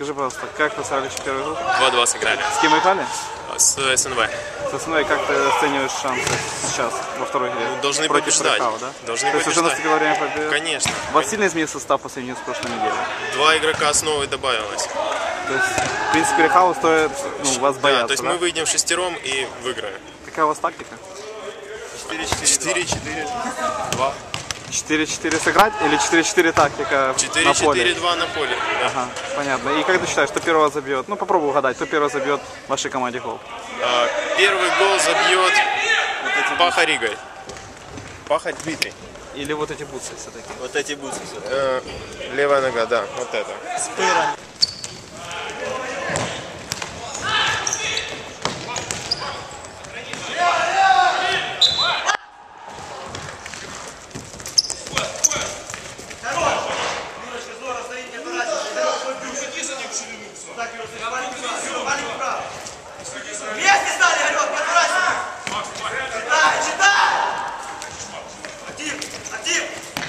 Скажи, пожалуйста, как вы сыграли первую игру? 2-2 сыграли. С кем играли? С СНВ. С СНВ. Как ты оцениваешь шансы сейчас во второй игре? Должны против побеждать. Рехау, да? Должны То есть уже наступило время победы? Конечно. У вас сильно изменился состав по сравнению с прошлой неделей? 2 игрока основы добавилось. То есть, в принципе, Рехау стоит, вас бояться, да? То есть мы выйдем шестером и выиграем. Какая у вас тактика? 4-4-2. 4-4 сыграть или 4-4 тактика на поле? 4-4-2 на поле. Да. Ага, понятно. И как ты считаешь, кто первого забьет? Ну, попробуй угадать, кто первого забьет в вашей команде гол? Первый гол забьет Паха Ригой. Паха Дмитрий. Или вот эти бутсы все-таки? Вот эти бутсы. Левая нога, да, вот это. Спира. Вместе стали, Игорек, читай, читай! Актив!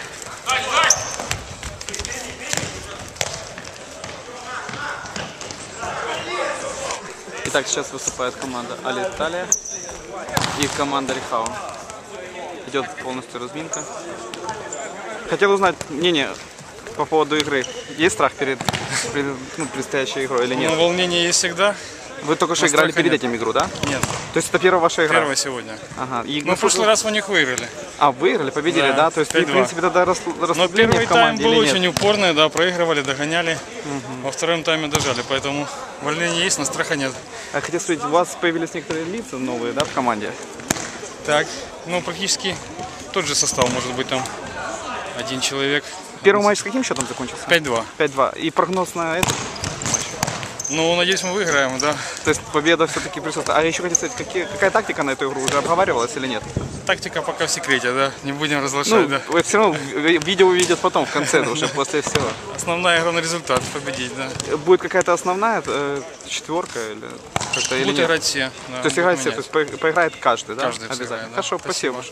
Итак, сейчас выступает команда Аль-Италия и команда Рехау. Идет полностью разминка. Хотел узнать мнение по поводу игры. Есть страх перед предстоящей игрой или нет? Ну, волнение есть всегда. Вы только что играли перед этим игру, да? Нет. То есть это первая ваша игра? Первая сегодня. Ага. И мы в прошлый раз у них выиграли. А, выиграли, победили, да? То есть, в принципе, тогда Но расслабление первый в тайм команде был или нет? очень упорный, да, проигрывали, догоняли. Во втором тайме дожали, поэтому волнение есть, но страха нет. А хотел спросить, у вас появились некоторые лица новые, да, в команде? Так, ну практически тот же состав, может быть, там один человек. Первый матч с каким счетом закончился? 5-2. 5-2. И прогноз на этот? Ну, надеюсь, мы выиграем, да. То есть победа все-таки присутствует. А еще хотел сказать, какая тактика на эту игру уже обговаривалась или нет? Тактика пока в секрете, да, не будем разглашать, да. Вы все равно видео увидят потом, в конце, уже после всего. Основная игра на результат, победить, да. Будет какая-то основная четверка или как-то или Будут нет? играть все. Да, то есть играть все, то есть поиграет каждый, да? Каждый Обязательно. сыграет, да. Хорошо, спасибо.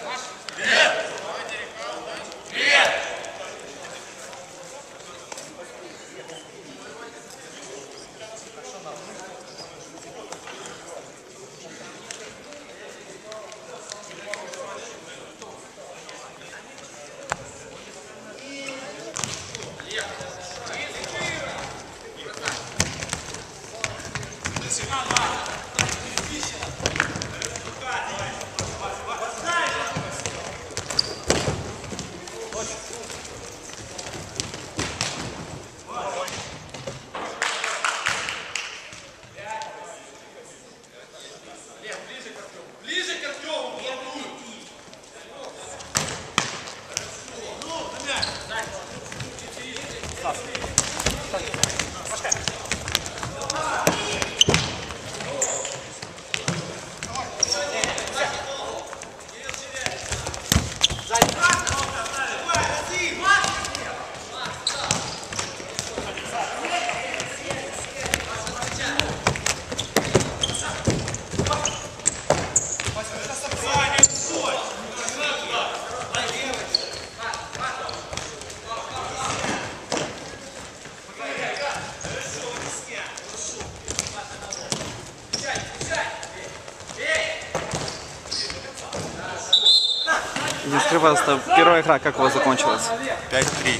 Не скажи, пожалуйста, первая игра как у вас закончилась? 5-3.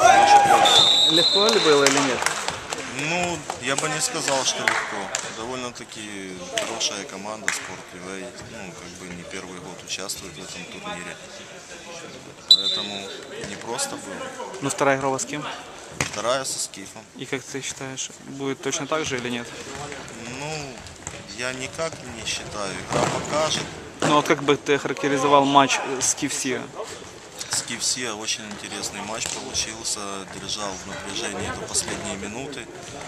Легко ли было или нет? Ну, я бы не сказал, что легко. Довольно-таки хорошая команда, Спорт Ливей. Ну, как бы не первый год участвует в этом турнире. Поэтому не просто было. Ну, вторая игра у вас с кем? Вторая со Скифом. И как ты считаешь, будет точно так же или нет? Ну, я никак не считаю. Игра покажет. Ну, вот как бы ты характеризовал матч с KFC? С KFC очень интересный матч получился. Держал в напряжении до последней минуты.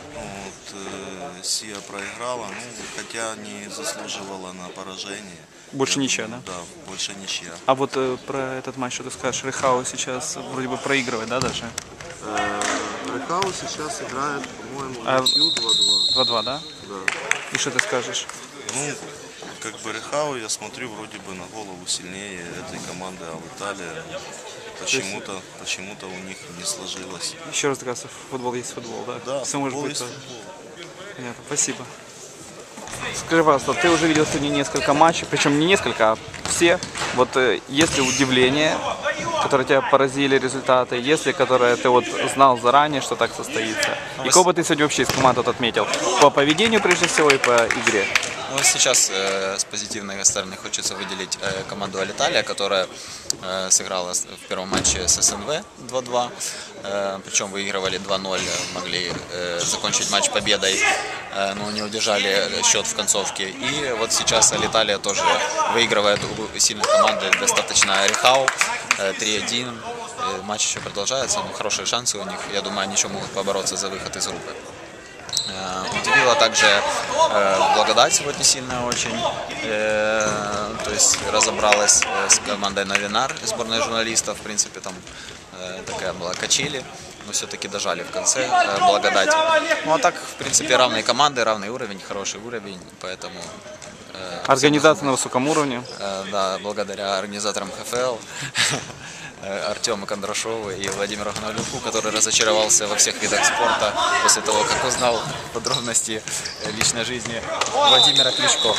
Вот, Сия проиграла, ну, хотя не заслуживала на поражение. Больше ничья, да? Да, больше ничья. А вот про этот матч, что ты скажешь, Рехау сейчас вроде бы проигрывает, да, даже? Рехау сейчас играет, по-моему, А... 2-2. 2-2, да? Да. И что ты скажешь? Ну, как бы Рехау, я смотрю, вроде бы на голову сильнее этой команды Аль-Италия. почему-то у них не сложилось. Еще раз доказывается, футбол есть футбол, да? Да, Все может футбол быть. есть Да. футбол. Понятно, спасибо. Скажи, пожалуйста, ты уже видел сегодня несколько матчей, причем не несколько, а все. Вот есть ли удивление, которые тебя поразили результаты, есть ли которые ты вот знал заранее, что так состоится? И кого бы ты сегодня вообще из команд вот отметил? По поведению прежде всего и по игре? Ну, сейчас с позитивной стороны хочется выделить команду Алиталия, которая сыграла в первом матче с СНВ 2-2, причем выигрывали 2-0, могли закончить матч победой, но не удержали счет в концовке. И вот сейчас Алиталия тоже выигрывает у сильных команды достаточно Рихау 3-1. Матч еще продолжается, но хорошие шансы у них. Я думаю, они еще могут побороться за выход из группы. Удивила также Благодать сегодня сильно очень, то есть разобралась с командой Новинар, сборной журналистов, в принципе там такая была качели, но все-таки дожали в конце Благодать. Ну а так, в принципе, равные команды, равный уровень, хороший уровень, поэтому... Организация на высоком уровне. Да, благодаря организаторам ХФЛ, Артему Кондрашову и Владимиру Гнавлюку, который разочаровался во всех видах спорта после того, как узнал подробности личной жизни Владимира Кличко.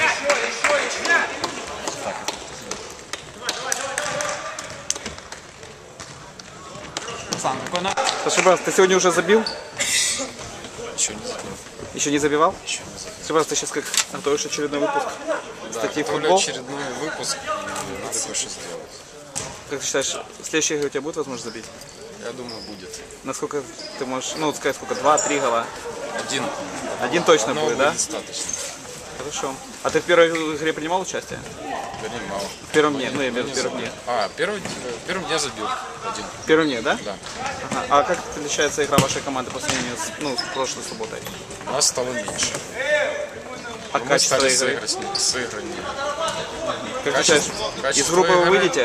Скажи, пожалуйста, ты сегодня уже забил? Еще не забыл. Еще не забивал? Еще не забыл. Скажи, пожалуйста, ты сейчас как готовишь очередной выпуск статьи Готовлю «Футбол». очередной выпуск, и надо кое-что сделать. Как ты считаешь, в следующей игре у тебя будет возможность забить? Я думаю, будет. Насколько ты можешь, ну, вот сказать, сколько, 2-3 гола? Один Точно одного будет, да? достаточно. Хорошо. А ты в первой игре принимал участие? Принимал. В первом дне, ну, я имею в виду в первом дне. В первом дне забил один. В первом дне, да? Да. Ага. А как отличается игра вашей команды по сравнению с прошлой субботой? У нас стало меньше. А Мы качество стали игры? сыграннее. Как ты считаешь, из качество группы вы игры- выйдете?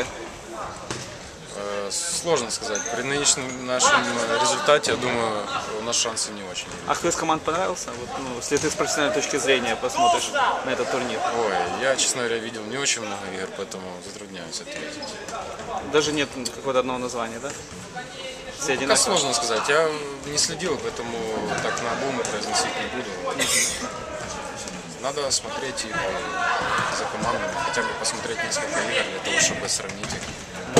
Сложно сказать. При нынешнем нашем результате, я думаю, у нас шансы не очень. А кто из команд понравился? Вот, ну, если ты с профессиональной точки зрения посмотришь на этот турнир. Ой, я, честно говоря, видел не очень много игр, поэтому затрудняюсь ответить. Даже нет какого-то одного названия, да? Все Пока одинаковые. сложно сказать. Я не следил, поэтому так на обум произносить не буду. Надо смотреть их за командами, хотя бы посмотреть несколько игр для того, чтобы сравнить их.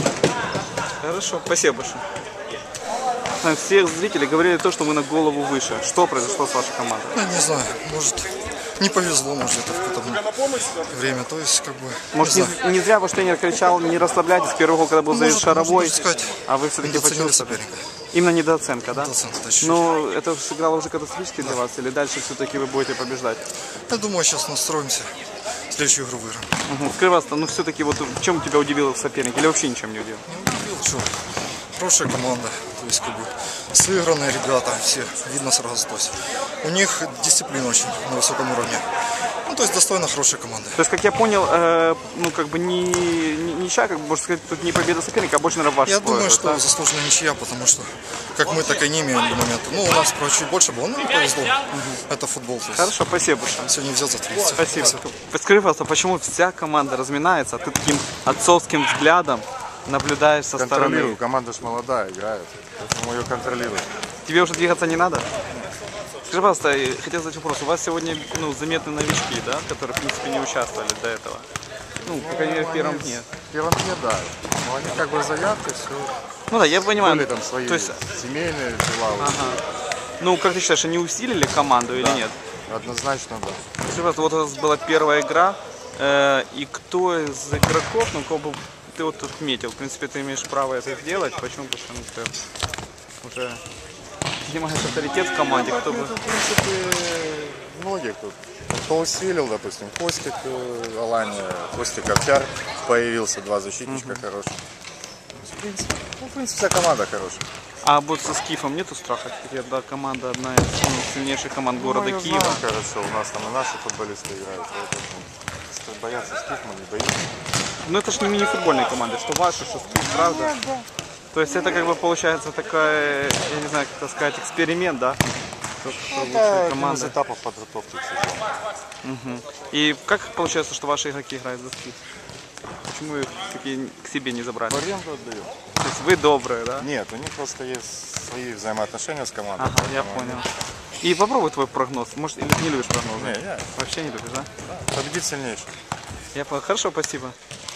Хорошо, спасибо большое. Все зрители говорили то, что мы на голову выше. Что произошло с вашей командой? Ну, не знаю, может, не повезло, может, это в какое-то время, то есть, как бы, Может, не знаю. не зря ваш тренер кричал, не расслабляйтесь, первый гол, когда был забит Может, Шаровой, можно сказать, а вы все-таки недооценили почувствовали. соперника. Именно недооценка, да? Недооценка, да, чуть-чуть. Но это сыграло уже катастрофически для вас, или дальше все-таки вы будете побеждать? Я думаю, сейчас настроимся, следующую игру выиграем. Скажи, пожалуйста, ну все-таки вот в чем тебя удивил соперник, или вообще ничем не удивил? Что, хорошая команда, то есть, как бы, сыгранные ребята, все, видно сразу, то есть, у них дисциплина очень на высоком уровне. Ну, то есть, достойно хорошая команда. То есть, как я понял, ну как бы ничья, как бы можно сказать, тут не победа соперника, а больше, наверное, ваш Я думаю, проигрыш, что да? заслуженная ничья, потому что, как мы, так и не имеем до момента. Ну, у нас, правда, чуть больше было, но не повезло. Это футбол, то есть, Хорошо, спасибо большое. сегодня везет за 30. Спасибо. Скажи, пожалуйста, почему вся команда разминается, а ты таким отцовским взглядом наблюдаешь со стороны? Контролирую, команда ж молодая играет, поэтому ее контролирую. Тебе уже двигаться не надо? Скажи, пожалуйста, хотел задать вопрос. У вас сегодня заметны новички, да, которые, в принципе, не участвовали до этого? Ну, по крайней мере, в первом дне. В первом дне, да. Но они как бы заявки, все. Ну да, я понимаю. Были там свои То есть, семейные дела. ну, как ты считаешь, они усилили команду или нет? Однозначно, да. Скажи, пожалуйста, вот у вас была первая игра, и кто из игроков, ну, кого бы ты вот тут метил? В принципе, ты имеешь право это сделать. Почему? Потому что ты уже поднимаешь авторитет в команде. Кто бы... В принципе, многих тут. Кто усилил, допустим, Костик Алания, Костик Овчар появился, два защитничка хороших. В принципе, вся команда хорошая. А вот со Скифом нету страха? Да, команда одна из сильнейших команд города Мы Киева. знаем, хорошо, у нас там и наши футболисты играют, поэтому боятся Скиф, мы не боимся. Ну это ж не мини-футбольные команды, что ваши, что Скиф, правда? То есть это как бы получается такая, я не знаю, как это сказать, эксперимент, да? Кто лучшая Это один из команда. этапов подготовки к сезону. И как получается, что ваши игроки играют за Скиф? почему их такие к себе не забрали? В аренду отдаем. То есть вы добрые, да? Нет, у них просто есть свои взаимоотношения с командой. Ага, я понял. И попробуй твой прогноз. Может, или не любишь прогнозы? Не, я Вообще не любишь, да? победит сильнейший. Я понял. Хорошо, спасибо.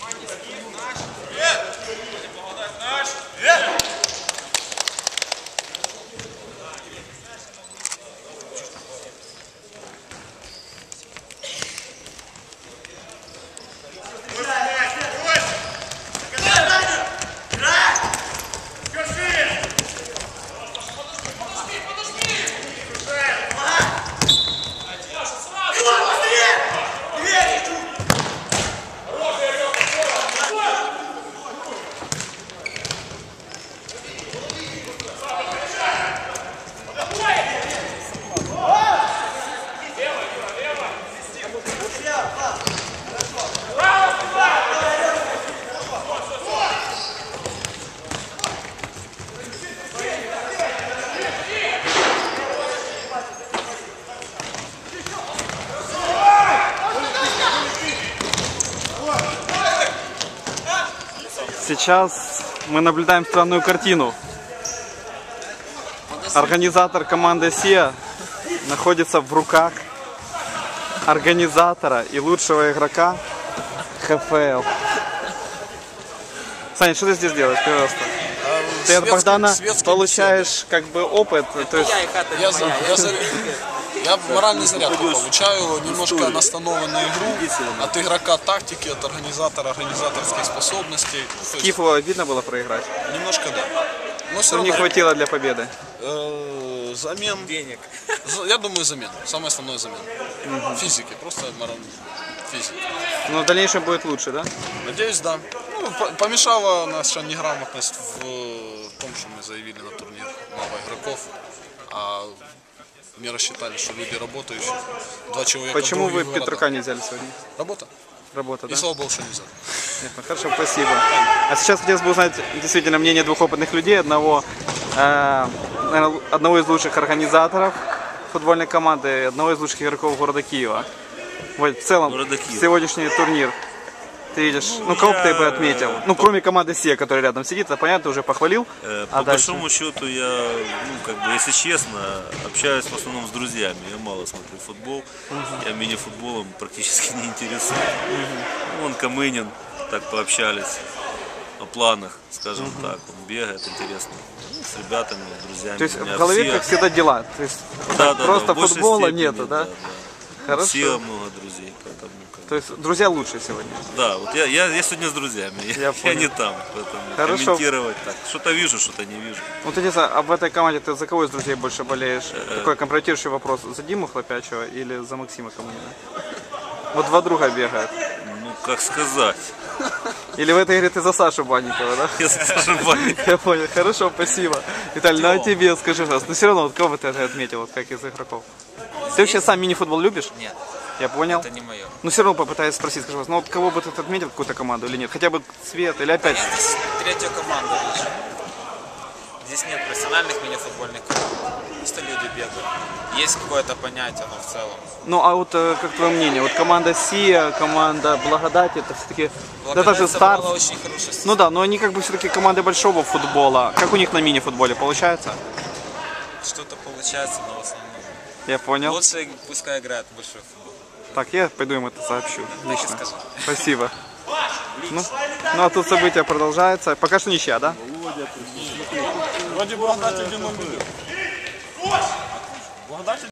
Сейчас мы наблюдаем странную картину. Организатор команды СИА находится в руках организатора и лучшего игрока ХФЛ. Саня, что ты здесь делаешь, пожалуйста? Ты от Богдана получаешь как бы опыт, то есть Я моральный заряд получаю, немножко настанова на игру, от игрока тактики, от организатора организаторских способностей. Киеву обидно было проиграть. Немножко да. Но все Не равно хватило для победы. замен. Денег. Я думаю, замен. Самое основное замен. Физики, просто физики. Но в дальнейшем будет лучше, да? Надеюсь, да. Ну, помешала наша неграмотность в том, что мы заявили на турнир мало игроков, а не рассчитали, что люди работающие. Два человека. Почему вы Петрука не взяли сегодня? Работа. Работа, И да? слава богу, что не взяли. Ясно. Хорошо, спасибо. А сейчас хотелось бы узнать действительно мнение двух опытных людей, одного из лучших организаторов футбольной команды, одного из лучших игроков города Киева. Вот, в целом, сегодняшний турнир, ты видишь, ну кого бы ты бы отметил? Ну, кроме команды СИА, которая рядом сидит, это понятно, ты уже похвалил. По большому счету я, ну, как бы, если честно, общаюсь в основном с друзьями. Я мало смотрю футбол, я мини-футболом практически не интересуюсь. Вон Камынин, так пообщались о планах, скажем так. Он бегает, интересно. Ну, с ребятами, с друзьями. То есть в голове, как всегда, дела. То есть просто футбола нету, да? Хорошо. Все много друзей, поэтому... То есть друзья лучше сегодня? Да, вот я сегодня с друзьями, я не там, поэтому комментировать так. Что-то вижу, что-то не вижу. Вот ты не знаю, а в этой команде ты за кого из друзей больше болеешь? Такой компрометирующий вопрос, за Диму Хлопячего или за Максима Камынина? Вот два друга бегают. Ну, как сказать. Или в этой игре ты за Сашу Банникова, да? Я за Сашу Банникова. Я понял, хорошо, спасибо. Виталий, ну а тебе скажи, пожалуйста, но все равно, вот кого бы ты отметил, вот как из игроков? Ты вообще сам мини-футбол любишь? Нет. Я понял. Это не мое. Но все равно попытаюсь спросить, скажи, ну вот кого бы ты отметил, какую-то команду или нет? Хотя бы цвет или опять? Здесь третья команда лишь. Здесь нет профессиональных мини-футбольных команд. Просто люди бегают. Есть какое-то понятие, но в целом. Ну а вот как твое мнение? Вот команда СИА, команда Благодать, это все-таки даже старт. Очень хороший. Ну да, но они как бы все-таки команды большого футбола. Как у них на мини-футболе получается? Что-то получается, но в основном. Я понял. Лучше пускай играют в большой футбол. Так, я пойду им это сообщу. Лично. Скажи. Спасибо. Ну а тут события продолжаются. Пока что ничья, да? Вроде Благодать 1-0 ведет. Благодать